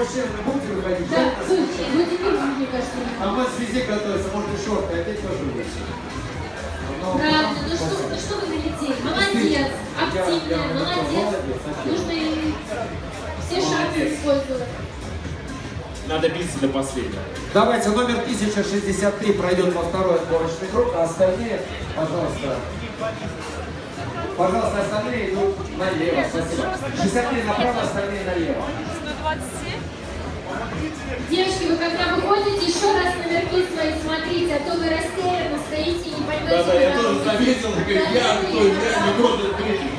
мужчины, вы будете выходить? Да, слушайте, будете видеть, мне кажется. А у вас везде готовится, может и шорты, опять тоже будет. Правильно, ну что вы налетели? Молодец, активная, молодец. Нужно и все шансы использовать. Надо биться до последнего. Давайте, номер 1063 пройдет во второй отборочный круг, а остальные, пожалуйста. Пожалуйста, остальные идут налево. Спасибо. 63 направо, остальные налево. 127. Девочки, вы когда выходите, еще раз номерки свои смотрите, а то вы растерянно стоите и не поймете. Да, я тоже заметил, я не буду третий.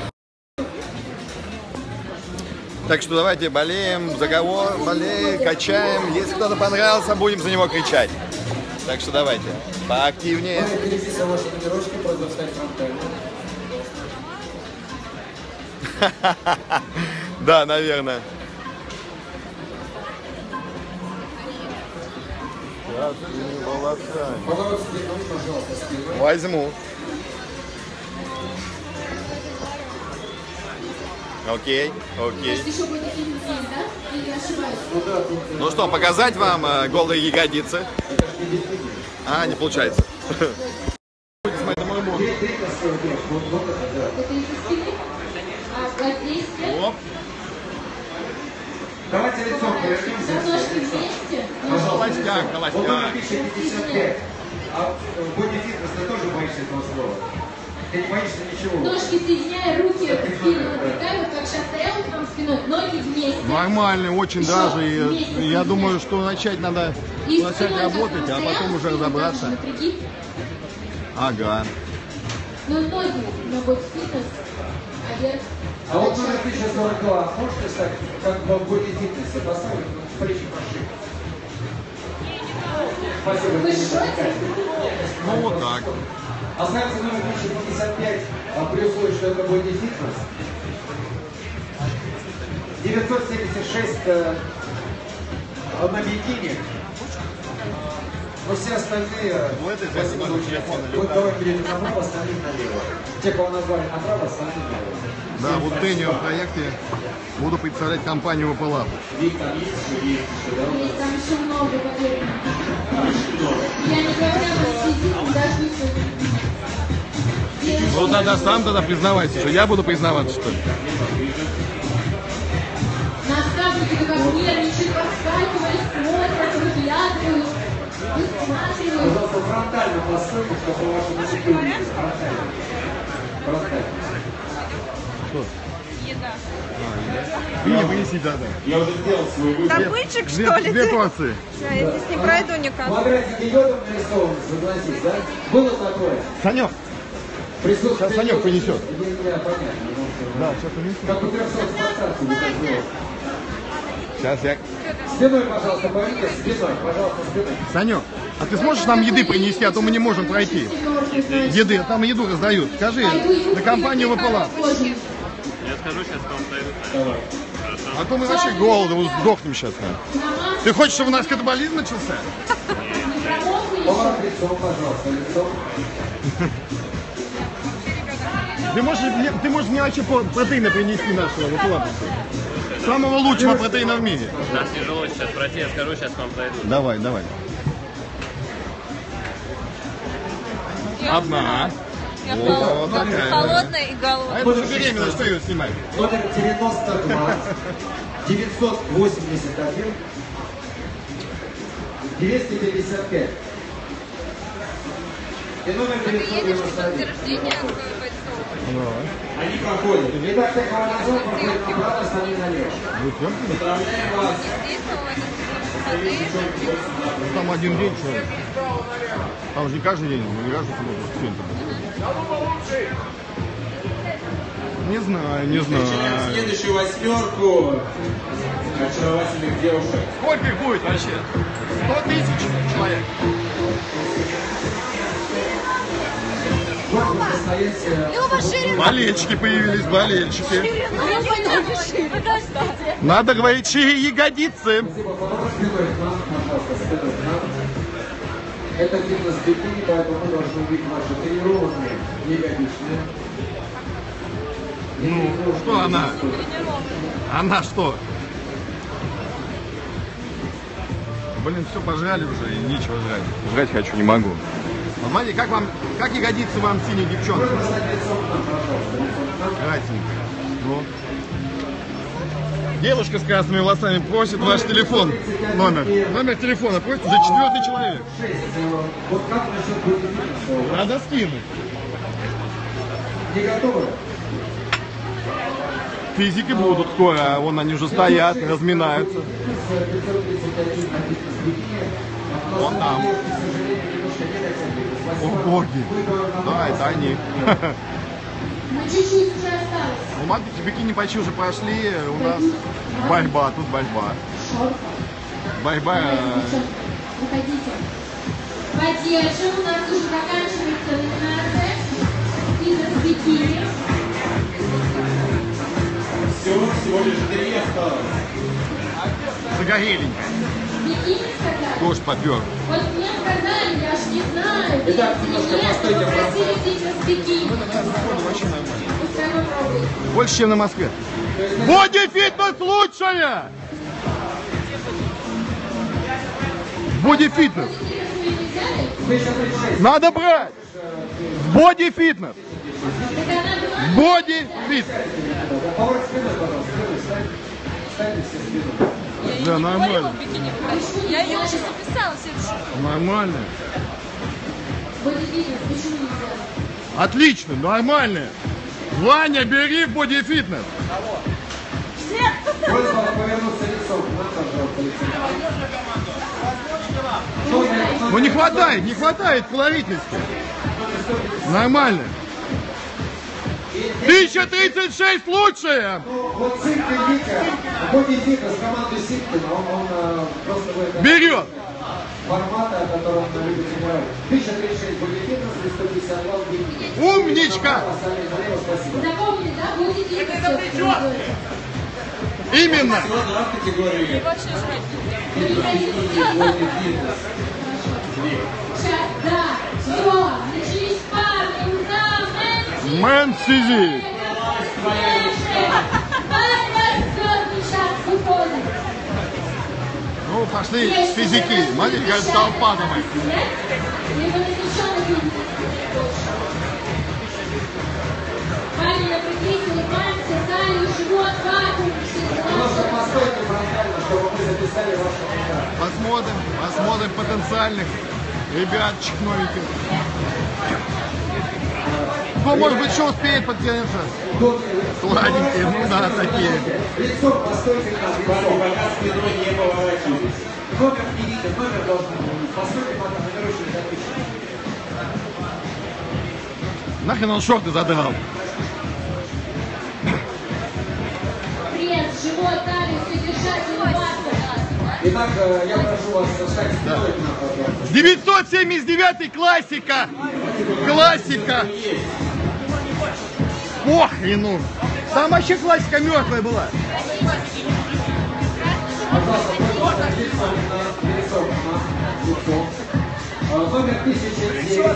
Так что давайте болеем, заговор, болеем, качаем. Если кто-то понравился, будем за него кричать. Так что давайте, поактивнее. Перейдите ваши номерочки, просто встать фронтально. Да, наверное. Поворот спиной, пожалуйста, спиной. Возьму. Окей, окей. Может, еще будет фильм здесь, да? Или я ошибаюсь? Ну да, тут... Ну что, показать вам голые ягодицы? А, не получается. Это из-за спины? А воздействие? Оп. Давайте лицом повернемся. Ножки вместе? Холостяк, Вот холостяк. номер 1055. А бодифитнес, ты тоже боишься этого слова? Ты не боишься ничего? Ножки соединяя, руки в спину напрягаю, как сейчас стояла к вам спиной, ноги вместе. Нормально, очень Еще даже. вместе И я соединяем. думаю, что начать надо И начать спиной работать, как а вам потом стоял, уже спину разобраться. дальше напряги. Ага. Ну, ноги на бодифитнес, а вверх. А вот номер 1042, можете стать как в бодифитнесе, поставить плечи пошире? Спасибо. Вы шоте? Ну вот так. Останется номер 1055, при условии, что это бодифитнес. 976 на бикини. Но все остальные... Ну, это спасибо за участие. Вот давай перейдем направо, остальные налево. Те, кого назвали направо, остальные налево. Да, вот в Дэниел проекте буду представлять компанию Apple. Вик, там есть еще, Есть там еще много, поверьте. Я не говорю, что сидит, даже Ну тогда сам тогда признавайся, что я буду признаваться, что ли? Наставники как нервничают, подскакивают, смотрят, выглядывают, высматривают. пожалуйста, фронтально постойте, чтобы ваши ноги были фронтально. Фронтально. Что? Еда. Не вынеси, да. Я уже сделал свой выбор. Табычек, что ли? Две порции. Да, я здесь не пройду никак. Квадратики йодом нарисованы, согласись, да? Было такое? Санек, Присутствие... Сейчас Санек принесет. Не, понятно. да, сейчас принесу. Как у 300 спартанцев вы так делаете. Сейчас я... Спиной, пожалуйста, повернитесь, спиной, пожалуйста, спиной. Санек, а ты сможешь нам еды принести, а то мы не можем пройти? Еды, а там еду раздают. Скажи, на компанию Apple. Я скажу, сейчас к вам зайду. А то мы вообще голодом сдохнем сейчас. Ты хочешь, чтобы у нас катаболизм начался? Поворот лицом, пожалуйста, лицом. Ты можешь мне вообще протеина принести нашего, вот ладно. Самого лучшего протеина в мире. Нас тяжело сейчас пройти, я скажу, сейчас к вам зайду. Давай, давай. Одна. Я Вот такая. холодная и А голодная. это же беременная, что ее снимать? Номер 92, 981, 255. И номер Ты едешь в 991. подтверждение бойцов. Они проходят. Итак, ты кого назвал, проходит направо, остальные налево. Поздравляем вас. Здесь, но это Там один день, что? Там же не каждый день, не каждый субботу. Не знаю, не знаю. Начинаем следующую восьмерку очаровательных девушек. Сколько их будет вообще? 100 тысяч человек. Болельщики появились, болельщики. Надо говорить, чьи ягодицы. Это фитнес бикини, поэтому мы должны увидеть ваши тренированные ягодичные. Ну, что она? Она что? Блин, все пожрали уже и нечего жрать. Жрать хочу, не могу. Смотрите, как ягодицы вам синие девчонки? Кратенько. Ну. Девушка с красными волосами просит ваш телефон. Номер телефона просит за 4-й человек. Надо скинуть. Не готовы? Физики будут скоро, вон они уже стоят, разминаются. Вон там. О, боги. Да, это они. Мы чуть-чуть уже осталось. Ну, смотрите, бикини почти уже прошли, у нас борьба, тут борьба. Борьба. Выходите. Поддержим, у нас уже заканчивается номинация. Фитнес-бикини. Всего лишь 3 осталось. Загореленько. Бикини сказали? Дождь попер. Вот мне сказали, я ж не знаю. Итак, немножко постойте, попросили фитнес-бикини. Вообще нормально. Пускай попробует. Больше, чем на Москве. Боди-фитнес лучшее! Боди-фитнес. Вы не взяли? Надо брать. Боди-фитнес. Так она была? Боди-фитнес. Поворот спиной, пожалуйста. Ставьте все спину. Да, нормально. Я ее уже записала следующую. Нормально. Бодифитнес, почему не взяли? Отлично, нормально. Ваня, бери боди-фитнес. Просьба повернуться лицом. Нам, пожалуйста, лицом. Ну не хватает колоритности. Нормально. 1036 лучшее. Ну, вот Ситкин Витя, боди-фитнес команды Ситкина, он просто будет... Берет. Формата, который он любит играть. 1036 боди-фитнес и 152 бикини. Умничка. Спасибо. Запомни, да, бодифитнес. Именно. Всего 2 категории. Вообще жрать нельзя. Боди-фитнес. Сейчас, да, все, начались парни, ура, Мэн Сизи. сейчас выходит. Ну, пошли физики. Смотрите, как толпа давай. Либо на девчонок видите. Парни, напряглись, улыбаемся, талию, живот, вакуум, Немножко постойте фронтально, чтобы мы записали ваши номера. Посмотрим потенциальных ребятчик новеньких. Кто, может быть, еще успеет подтянуться? Сладенькие, ну да, такие. Лицом постойте так, лицом. Пока спиной не поворачивайтесь. Номер не видно, номер должен быть. Постойте, пока номер очень запишем. Нахрен он шорты задрал? пресс, живот, талию, все держать, улыбаться. Итак, я прошу вас встать спиной к нам, пожалуйста. 979 классика! Классика! Похрену! Там вообще классика мертвая была. Пожалуйста, просьба записывать на лицо, на лицо. Номер 1009.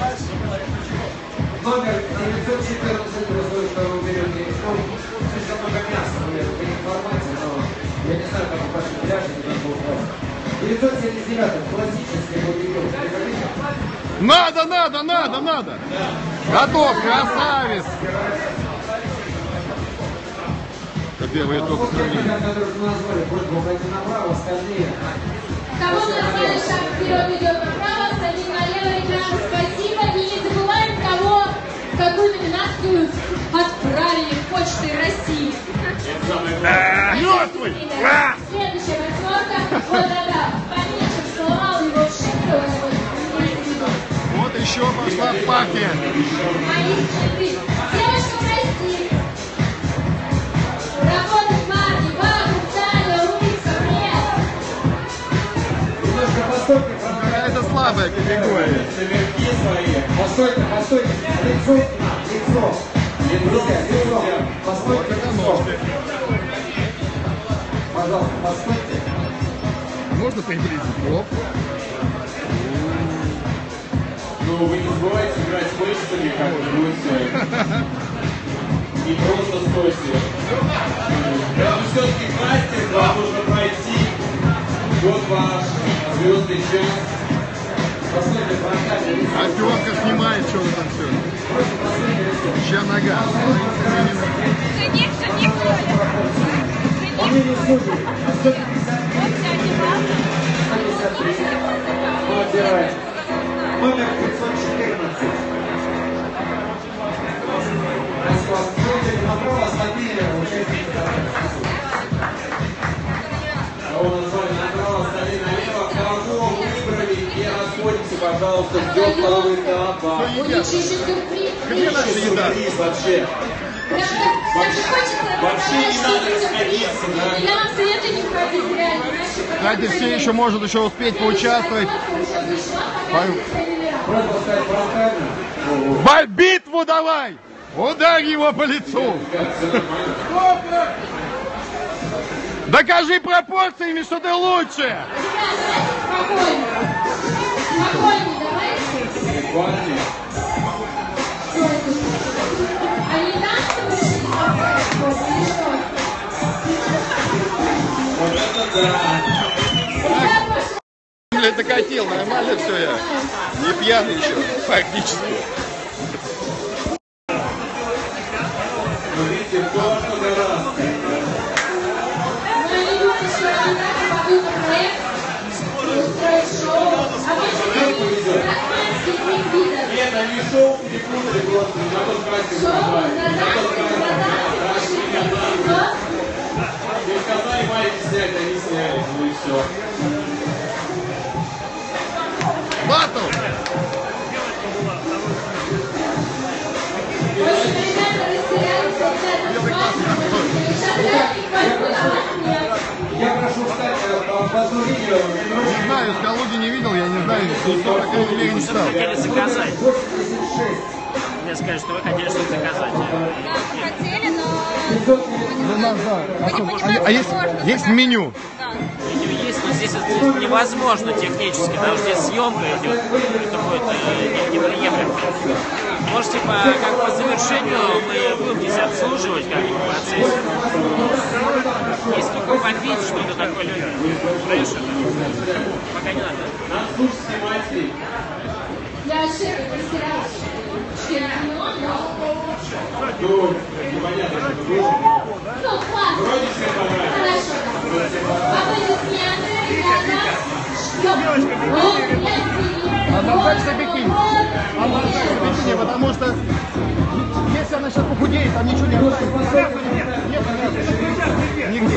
Номер 914, вы что вы берете. Слишком много мяса, вы информации, но я не знаю, как в вашей пляже не надо упасть. 979, классический бодибилд. Приходите. Надо! Готов, красавец! Это первый итог. Вот те ребята, которых мы назвали, просьба пройти направо, остальные. Кого мы назвали, шаг вперед идет направо, остальные налево, ребята, спасибо. И не забываем, кого, в какую номинацию отправили Почтой России. Мертвый! Следующая восьмерка. Вот это, поменьше сломал его шею. Вот еще пошла партия. Мои щиты. Девушка, прости. Работать парни, вакуум, талия, улица, пресс. Немножко постойте, фронтально. Это слабая категория. Наверхи свои. Постойте. Лицо к нам, лицо. Друзья, лицо. Постойте, Вот это лицо. ножки. Пожалуйста, постойте. Можно приблизить? Оп. Ну, вы не забывайте играть с мышцами как-нибудь. Не просто стойте. Это все-таки мастер, вам нужно пройти. Вот ваш звездный час. Артемка снимает, что вы там все. Чья нога? Жених, жених, Мы отбираем. Номер 514. Направо стабильно, участники. Кого назвали направо, стали налево. Кого выбрали, не расходимся, пожалуйста, ждем второго этапа. У них же еще сюрприз. Где наша еда? Сюрприз вообще. Вообще не надо расходиться, да? Я вам советую не ходить, реально. Кстати, все еще может еще успеть поучаствовать. Просто сказать правильно. Битву давай! Ударь его по лицу! Докажи пропорциями, что ты лучше! Спокойно. Спокойно, давайте. Парни, А не так, что вы решили попробовать, или что? вот это да. Ребят, пошли. Блядь, докатил, нормально все я. Не пьяный еще, практически. Ну, видите, кто во что гораздо. Мы идут еще раз, пойдут на проект, устроить шоу. А больше гражданский видов. Нет, они шоу перепутали просто, на тот кастинг Шоу, назвали. гражданский, что? Мне сказали маленький снять, они сняли, ну и все. Батл! В общем, ребята растерялись, Я прошу встать по одну видео. Не знаю, с Калуги не видел, я не знаю, никто, по крайней мере, не читал. Хотели заказать. 86. Мне сказали, что вы хотели что-то заказать. хотели, но А есть меню? Меню есть, но здесь это невозможно технически, потому что здесь съемка идет. Это будет неприемлемо. Можете как по завершению мы будем здесь обслуживать как бы в процессе. Если только попить что-то такое легкое. Знаешь, это пока не надо. Нас слушать снимателей. Я ошибка, растерялась. Чемпион, да? Ну, непонятно, что это будет. Ну, класс. Вроде все понравилось. Хорошо, да. Аплодисменты, ребята. Что? Она дальше бикини. Она дальше бикини, потому что если она сейчас похудеет, там ничего не останется. Нет, нигде.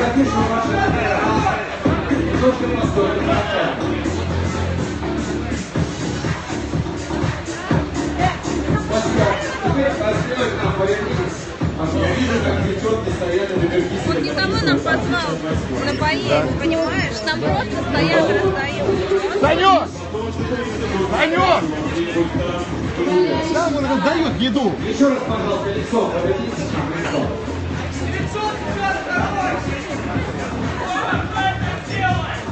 Теперь сделать нам повернитесь. Я вижу, как девчонки стоят на Беверкисе. он не того нам позвал на поесть, понимаешь? Там просто стоят и раздают. Санек! Санек! Там он раздает еду. Еще раз, пожалуйста, лицо. Повернитесь нам лицо. Лицо, ребята, давайте! Что делать?